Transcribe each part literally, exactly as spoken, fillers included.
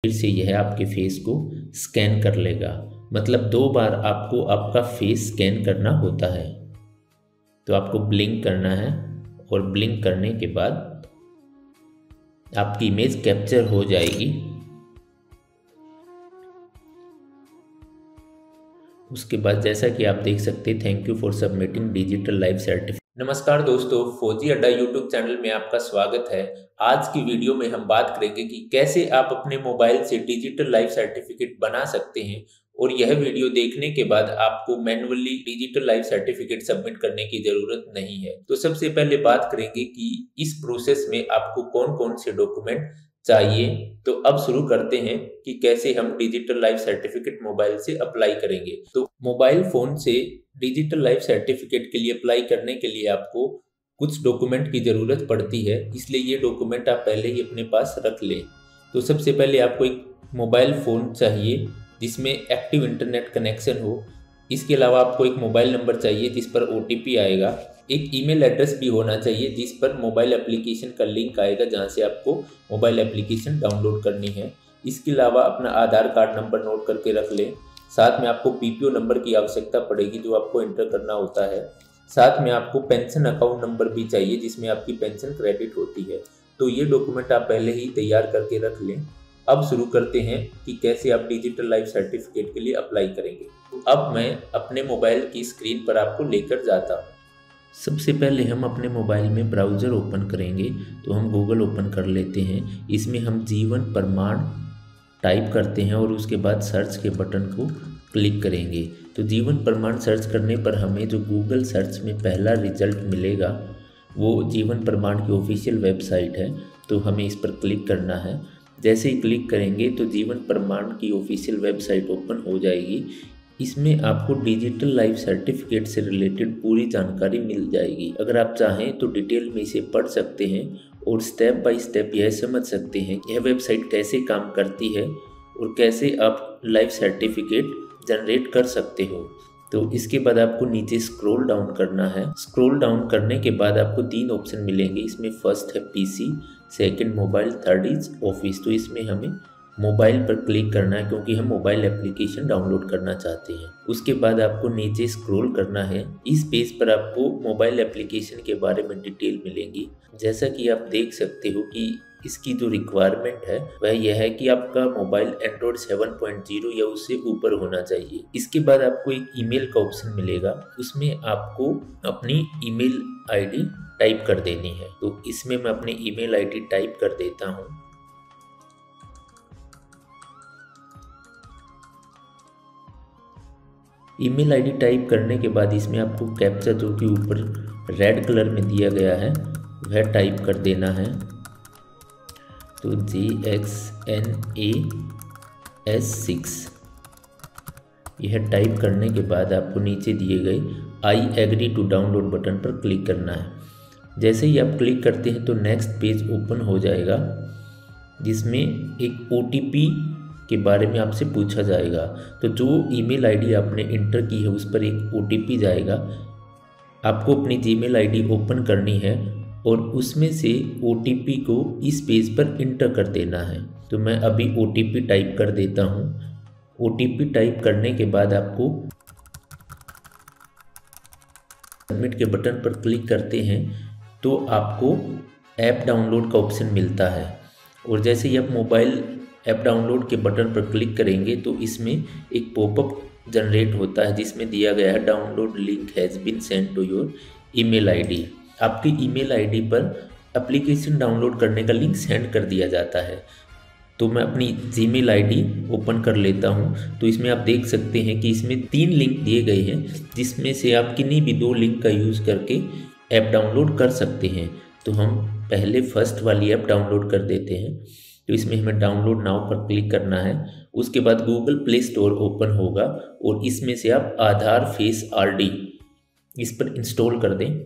फिर से यह आपके फेस को स्कैन कर लेगा। मतलब दो बार आपको आपका फेस स्कैन करना होता है। तो आपको ब्लिंक करना है और ब्लिंक करने के बाद आपकी इमेज कैप्चर हो जाएगी। उसके बाद जैसा कि आप देख सकते हैं, thank you for submitting digital life certificate. नमस्कार दोस्तों, फौजी अड्डा यूट्यूब चैनल में आपका स्वागत है। आज की वीडियो में हम बात करेंगे कि कैसे आप अपने मोबाइल से डिजिटल लाइफ सर्टिफिकेट बना सकते हैं और यह वीडियो देखने के बाद आपको manually digital life certificate submit करने की जरूरत नहीं है। तो सबसे पहले बात करेंगे कि इस प्रोसेस में आपको कौन कौन से डॉक्यूमेंट चाहिए। तो अब शुरू करते हैं कि कैसे हम डिजिटल लाइफ सर्टिफिकेट मोबाइल से अप्लाई करेंगे। तो मोबाइल फोन से डिजिटल लाइफ सर्टिफिकेट के लिए अप्लाई करने के लिए आपको कुछ डॉक्यूमेंट की ज़रूरत पड़ती है, इसलिए ये डॉक्यूमेंट आप पहले ही अपने पास रख लें। तो सबसे पहले आपको एक मोबाइल फ़ोन चाहिए जिसमें एक्टिव इंटरनेट कनेक्शन हो। इसके अलावा आपको एक मोबाइल नंबर चाहिए जिस पर ओ टी पी आएगा। एक ईमेल एड्रेस भी होना चाहिए जिस पर मोबाइल एप्लीकेशन का लिंक आएगा, जहां से आपको मोबाइल एप्लीकेशन डाउनलोड करनी है। इसके अलावा अपना आधार कार्ड नंबर नोट करके रख लें। साथ में आपको पी पी ओ नंबर की आवश्यकता पड़ेगी जो आपको एंटर करना होता है। साथ में आपको पेंशन अकाउंट नंबर भी चाहिए जिसमें आपकी पेंशन क्रेडिट होती है। तो ये डॉक्यूमेंट आप पहले ही तैयार करके रख लें। अब शुरू करते हैं कि कैसे आप डिजिटल लाइफ सर्टिफिकेट के लिए अप्लाई करेंगे। तो अब मैं अपने मोबाइल की स्क्रीन पर आपको लेकर जाता हूँ। सबसे पहले हम अपने मोबाइल में ब्राउज़र ओपन करेंगे। तो हम गूगल ओपन कर लेते हैं। इसमें हम जीवन प्रमाण टाइप करते हैं और उसके बाद सर्च के बटन को क्लिक करेंगे। तो जीवन प्रमाण सर्च करने पर हमें जो गूगल सर्च में पहला रिजल्ट मिलेगा वो जीवन प्रमाण की ऑफिशियल वेबसाइट है। तो हमें इस पर क्लिक करना है। जैसे ही क्लिक करेंगे तो जीवन प्रमाण की ऑफिशियल वेबसाइट ओपन हो जाएगी। इसमें आपको डिजिटल लाइफ सर्टिफिकेट से रिलेटेड पूरी जानकारी मिल जाएगी। अगर आप चाहें तो डिटेल में इसे पढ़ सकते हैं और स्टेप बाय स्टेप यह समझ सकते हैं यह वेबसाइट कैसे काम करती है और कैसे आप लाइफ सर्टिफिकेट जनरेट कर सकते हो। तो इसके बाद आपको नीचे स्क्रॉल डाउन करना है। स्क्रॉल डाउन करने के बाद आपको तीन ऑप्शन मिलेंगे। इसमें फर्स्ट है PC, second mobile, third is office. तो इसमें हमें मोबाइल पर क्लिक करना है क्योंकि हम मोबाइल एप्लीकेशन डाउनलोड करना चाहते हैं। उसके बाद आपको नीचे स्क्रॉल करना है। इस पेज पर आपको मोबाइल एप्लीकेशन के बारे में डिटेल मिलेंगी। जैसा कि आप देख सकते हो कि इसकी जो रिक्वायरमेंट है वह यह है कि आपका mobile android seven point zero या उससे ऊपर होना चाहिए। इसके बाद आपको एक ईमेल का ऑप्शन मिलेगा, उसमें आपको अपनी ईमेल आईडी टाइप कर देनी है। तो इसमें मैं अपनी ईमेल आईडी टाइप कर देता हूँ। ईमेल आईडी टाइप करने के बाद इसमें आपको कैप्चा जो कि ऊपर रेड कलर में दिया गया है वह टाइप कर देना है। तो G X N A S six यह टाइप करने के बाद आपको नीचे दिए गए I agree to download button पर क्लिक करना है। जैसे ही आप क्लिक करते हैं तो नेक्स्ट पेज ओपन हो जाएगा जिसमें एक ओ टी पी के बारे में आपसे पूछा जाएगा। तो जो ईमेल आईडी आपने इंटर की है उस पर एक ओ टी पी जाएगा। आपको अपनी जीमेल आईडी ओपन करनी है और उसमें से ओ टी पी को इस पेज पर इंटर कर देना है। तो मैं अभी ओ टी पी टाइप कर देता हूँ। ओ टी पी टाइप करने के बाद आपको सबमिट के बटन पर क्लिक करते हैं तो आपको ऐप डाउनलोड का ऑप्शन मिलता है। और जैसे ही आप मोबाइल ऐप डाउनलोड के बटन पर क्लिक करेंगे तो इसमें एक पॉपअप जनरेट होता है जिसमें दिया गया है download link has been send to your email ID. आपकी ईमेल आईडी पर एप्लीकेशन डाउनलोड करने का लिंक सेंड कर दिया जाता है। तो मैं अपनी जीमेल आईडी ओपन कर लेता हूं। तो इसमें आप देख सकते हैं कि इसमें तीन लिंक दिए गए हैं जिसमें से आप किन्हीं भी दो लिंक का यूज़ करके ऐप डाउनलोड कर सकते हैं। तो हम पहले फर्स्ट वाली ऐप डाउनलोड कर देते हैं। तो इसमें हमें डाउनलोड नाउ पर क्लिक करना है। उसके बाद गूगल प्ले स्टोर ओपन होगा और इसमें से आप आधार फेस आर डी इस पर इंस्टॉल कर दें।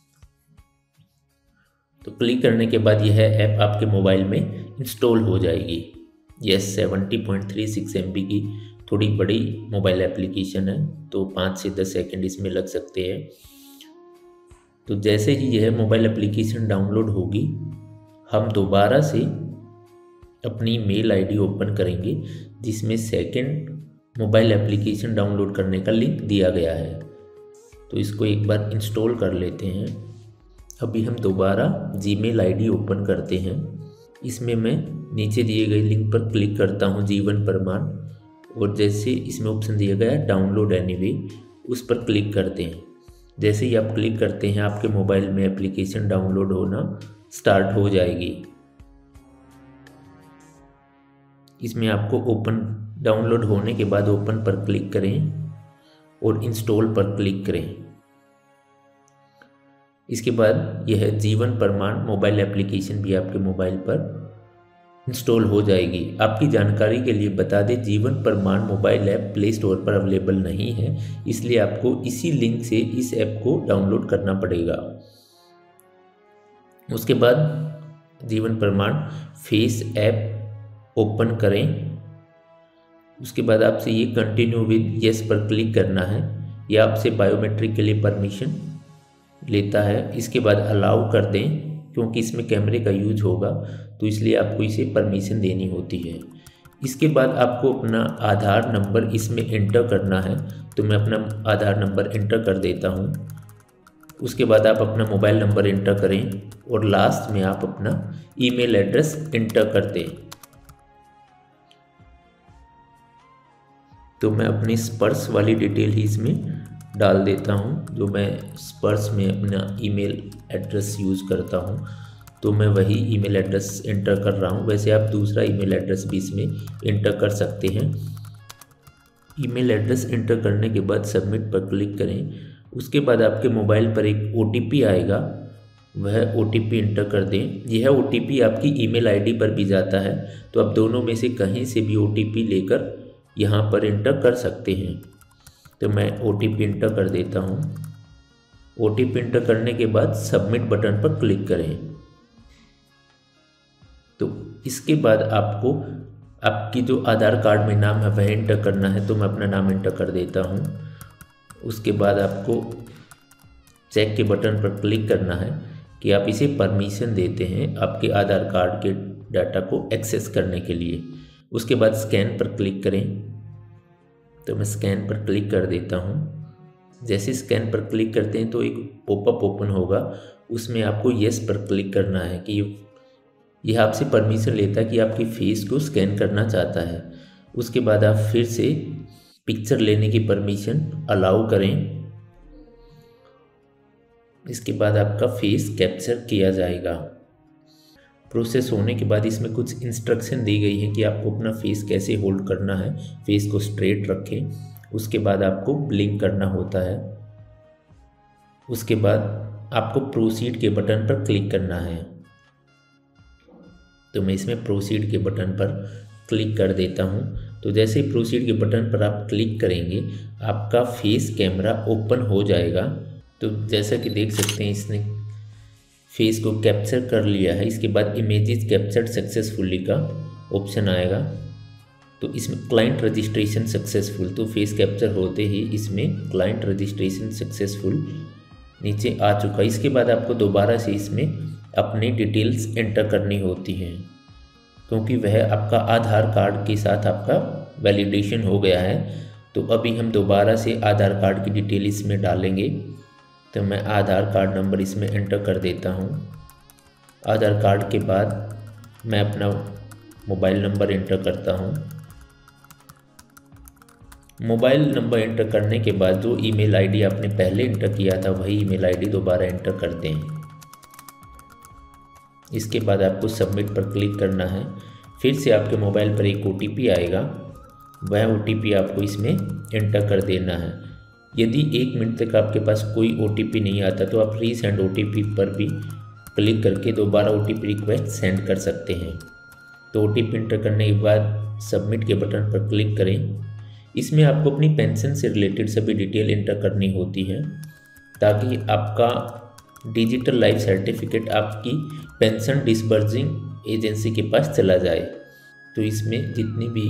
तो क्लिक करने के बाद यह ऐप आपके मोबाइल में इंस्टॉल हो जाएगी। Yes, seventy point three six M B की थोड़ी बड़ी मोबाइल एप्लीकेशन है, तो पाँच से दस सेकंड इसमें लग सकते हैं। तो जैसे ही यह मोबाइल एप्लीकेशन डाउनलोड होगी हम दोबारा से अपनी मेल आईडी ओपन करेंगे जिसमें सेकंड मोबाइल एप्लीकेशन डाउनलोड करने का लिंक दिया गया है। तो इसको एक बार इंस्टॉल कर लेते हैं। अभी हम दोबारा जीमेल आईडी ओपन करते हैं। इसमें मैं नीचे दिए गए लिंक पर क्लिक करता हूं, जीवन प्रमाण, और जैसे इसमें ऑप्शन दिया गया है डाउनलोड एनीवे, उस पर क्लिक करते हैं। जैसे ही आप क्लिक करते हैं आपके मोबाइल में एप्लीकेशन डाउनलोड होना स्टार्ट हो जाएगी। इसमें आपको ओपन डाउनलोड होने के बाद ओपन पर क्लिक करें और इंस्टॉल पर क्लिक करें। इसके बाद यह जीवन प्रमाण मोबाइल एप्लीकेशन भी आपके मोबाइल पर इंस्टॉल हो जाएगी। आपकी जानकारी के लिए बता दें, Jeevan Pramaan mobile app play store पर अवेलेबल नहीं है, इसलिए आपको इसी लिंक से इस ऐप को डाउनलोड करना पड़ेगा। उसके बाद जीवन प्रमाण फेस ऐप ओपन करें। उसके बाद आपसे ये कंटिन्यू विद यस पर क्लिक करना है। यह आपसे बायोमेट्रिक के लिए परमिशन लेता है। इसके बाद अलाउ कर दें, क्योंकि इसमें कैमरे का यूज होगा तो इसलिए आपको इसे परमिशन देनी होती है। इसके बाद आपको अपना आधार नंबर इसमें एंटर करना है। तो मैं अपना आधार नंबर एंटर कर देता हूँ। उसके बाद आप अपना मोबाइल नंबर एंटर करें और लास्ट में आप अपना ईमेल एड्रेस एंटर कर दें। तो मैं अपनी स्पर्श वाली डिटेल ही इसमें डाल देता हूँ, जो मैं स्पर्श में अपना ईमेल एड्रेस यूज़ करता हूँ। तो मैं वही ईमेल एड्रेस एंटर कर रहा हूँ। वैसे आप दूसरा ईमेल एड्रेस भी इसमें एंटर कर सकते हैं। ईमेल एड्रेस एंटर करने के बाद सबमिट पर क्लिक करें। उसके बाद आपके मोबाइल पर एक ओ टी पी आएगा, वह ओ टी पी एंटर कर दें। यह ओ टी पी आपकी ईमेल आईडी पर भी जाता है, तो आप दोनों में से कहीं से भी ओ टी पी लेकर यहाँ पर एंटर कर सकते हैं। तो मैं ओ टी पी एंटर कर देता हूँ। ओ टी पी एंटर करने के बाद सबमिट बटन पर क्लिक करें। तो इसके बाद आपको आपकी जो आधार कार्ड में नाम है वह एंटर करना है। तो मैं अपना नाम एंटर कर देता हूँ। उसके बाद आपको चेक के बटन पर क्लिक करना है कि आप इसे परमिशन देते हैं आपके आधार कार्ड के डाटा को एक्सेस करने के लिए। उसके बाद स्कैन पर क्लिक करें। तो मैं स्कैन पर क्लिक कर देता हूँ। जैसे स्कैन पर क्लिक करते हैं तो एक पॉपअप ओपन होगा, उसमें आपको यस पर क्लिक करना है कि यह आपसे परमिशन लेता है कि आपकी फेस को स्कैन करना चाहता है। उसके बाद आप फिर से पिक्चर लेने की परमिशन अलाउ करें। इसके बाद आपका फेस कैप्चर किया जाएगा। प्रोसेस होने के बाद इसमें कुछ इंस्ट्रक्शन दी गई है कि आपको अपना फेस कैसे होल्ड करना है। फेस को स्ट्रेट रखें। उसके बाद आपको ब्लिंक करना होता है। उसके बाद आपको प्रोसीड के बटन पर क्लिक करना है। तो मैं इसमें प्रोसीड के बटन पर क्लिक कर देता हूँ। तो जैसे ही प्रोसीड के बटन पर आप क्लिक करेंगे आपका फेस कैमरा ओपन हो जाएगा। तो जैसा कि देख सकते हैं इसने फेस को कैप्चर कर लिया है। इसके बाद इमेजेस कैप्चर्ड सक्सेसफुली का ऑप्शन आएगा। तो इसमें क्लाइंट रजिस्ट्रेशन सक्सेसफुल, तो फेस कैप्चर होते ही इसमें क्लाइंट रजिस्ट्रेशन सक्सेसफुल नीचे आ चुका। इसके बाद आपको दोबारा से इसमें अपनी डिटेल्स एंटर करनी होती हैं, क्योंकि वह आपका आधार कार्ड के साथ आपका वैलिडेशन हो गया है। तो अभी हम दोबारा से आधार कार्ड की डिटेल इसमें डालेंगे। तो मैं आधार कार्ड नंबर इसमें एंटर कर देता हूँ। आधार कार्ड के बाद मैं अपना मोबाइल नंबर एंटर करता हूँ। मोबाइल नंबर एंटर करने के बाद जो ईमेल आईडी आपने पहले एंटर किया था वही ईमेल आईडी दोबारा एंटर कर दें। इसके बाद आपको सबमिट पर क्लिक करना है। फिर से आपके मोबाइल पर एक ओ टी पी आएगा, वह ओ टी पी आपको इसमें एंटर कर देना है। यदि एक मिनट तक आपके पास कोई ओ टी पी नहीं आता तो आप रीसेंड ओ टी पी पर भी क्लिक करके दोबारा O T P request send कर सकते हैं। तो ओ टी पी एंटर करने के बाद सबमिट के बटन पर क्लिक करें। इसमें आपको अपनी पेंशन से रिलेटेड सभी डिटेल एंटर करनी होती है, ताकि आपका डिजिटल लाइफ सर्टिफिकेट आपकी पेंशन डिस्बर्सिंग एजेंसी के पास चला जाए। तो इसमें जितनी भी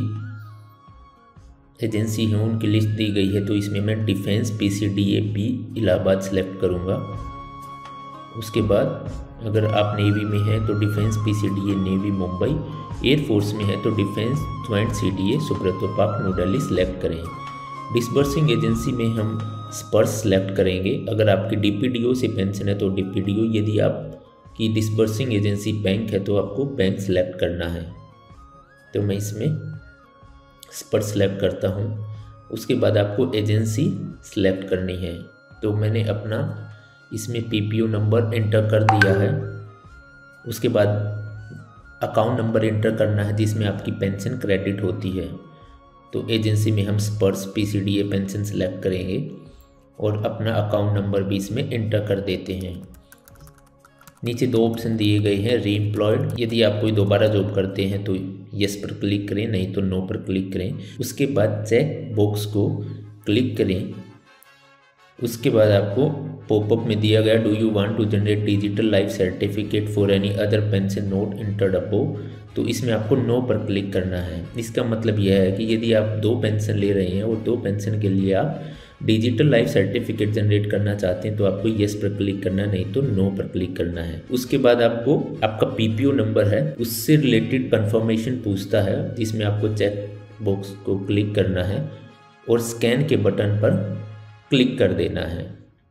एजेंसी हैं उनकी लिस्ट दी गई है। तो इसमें मैं defence P C D A P Allahabad select करूँगा। उसके बाद अगर आप नेवी में हैं तो defence PCDA navy Mumbai, air force में है तो defence joint CDA Subroto park new Delhi select करें। डिसबर्सिंग एजेंसी में हम स्पर्श सेलेक्ट करेंगे। अगर आपकी डीपीडीओ से पेंशन है तो डीपीडीओ, यदि आपकी डिसबर्सिंग एजेंसी बैंक है तो आपको बैंक सेलेक्ट करना है। तो मैं इसमें स्पर्श सेलेक्ट करता हूँ। उसके बाद आपको एजेंसी सेलेक्ट करनी है। तो मैंने अपना इसमें पीपीओ नंबर एंटर कर दिया है। उसके बाद अकाउंट नंबर एंटर करना है जिसमें आपकी पेंशन क्रेडिट होती है। तो एजेंसी में हम स्पर्श पीसीडीए पेंशन सेलेक्ट करेंगे और अपना अकाउंट नंबर भी इसमें एंटर कर देते हैं। नीचे दो ऑप्शन दिए गए हैं, री एम्प्लॉयड, यदि आप कोई दोबारा जॉब करते हैं तो यस पर क्लिक करें, नहीं तो नो पर क्लिक करें। उसके बाद चेक बॉक्स को क्लिक करें। उसके बाद आपको पॉपअप में दिया गया, do you want to generate digital life certificate for any other pension not entered above, तो इसमें आपको नो पर क्लिक करना है। इसका मतलब यह है कि यदि आप दो पेंशन ले रहे हैं और दो पेंशन के लिए आप डिजिटल लाइफ सर्टिफिकेट जनरेट करना चाहते हैं तो आपको यस पर क्लिक करना है, नहीं तो नो पर क्लिक करना है। उसके बाद आपको आपका पीपीओ नंबर है उससे रिलेटेड कंफर्मेशन पूछता है जिसमें आपको चेक बॉक्स को क्लिक करना है और स्कैन के बटन पर क्लिक कर देना है।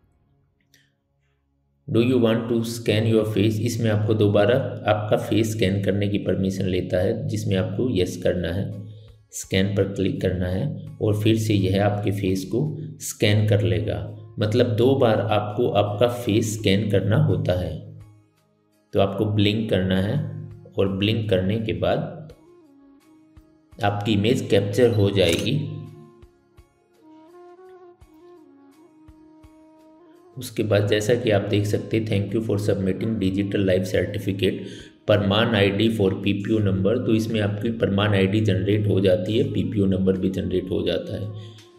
Do you want to scan your face, इसमें आपको दोबारा आपका फेस स्कैन करने की परमिशन लेता है जिसमें आपको यस करना है। स्कैन पर क्लिक करना है और फिर से यह आपके फेस को स्कैन कर लेगा। मतलब दो बार आपको आपका फेस स्कैन करना होता है। तो आपको ब्लिंक करना है और ब्लिंक करने के बाद आपकी इमेज कैप्चर हो जाएगी। उसके बाद जैसा कि आप देख सकते हैं, thank you for submitting digital life certificate Pramaan ID for PPO number, तो इसमें आपकी परमान आईडी जनरेट हो जाती है, पीपीओ नंबर भी जनरेट हो जाता है।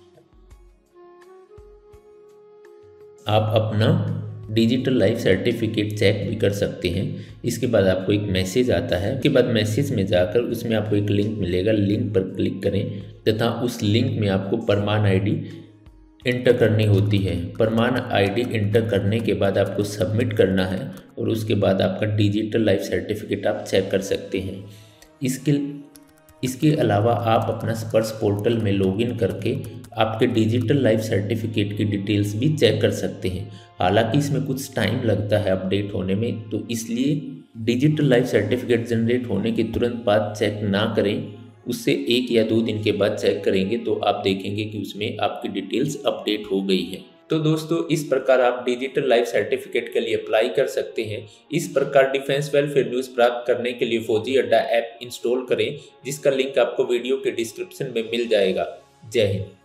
आप अपना डिजिटल लाइफ सर्टिफिकेट चेक भी कर सकते हैं। इसके बाद आपको एक मैसेज आता है। उसके बाद मैसेज में जाकर उसमें आपको एक लिंक मिलेगा, लिंक पर क्लिक करें तथा उस लिंक में आपको परमान आईडी एंटर करनी होती है। परमान आईडी एंटर करने के बाद आपको सबमिट करना है और उसके बाद आपका डिजिटल लाइफ सर्टिफिकेट आप चेक कर सकते हैं। इसके इसके अलावा आप अपना स्पर्श पोर्टल में लॉगिन करके आपके डिजिटल लाइफ सर्टिफिकेट की डिटेल्स भी चेक कर सकते हैं। हालांकि इसमें कुछ टाइम लगता है अपडेट होने में, तो इसलिए डिजिटल लाइफ सर्टिफिकेट जनरेट होने के तुरंत बाद चेक ना करें, उससे एक या दो दिन के बाद चेक करेंगे तो आप देखेंगे कि उसमें आपकी डिटेल्स अपडेट हो गई है। तो दोस्तों, इस प्रकार आप डिजिटल लाइफ सर्टिफिकेट के लिए अप्लाई कर सकते हैं। इस प्रकार डिफेंस वेलफेयर न्यूज़ प्राप्त करने के लिए फौजी अड्डा ऐप इंस्टॉल करें, जिसका लिंक आपको वीडियो के डिस्क्रिप्शन में मिल जाएगा। जय हिंद।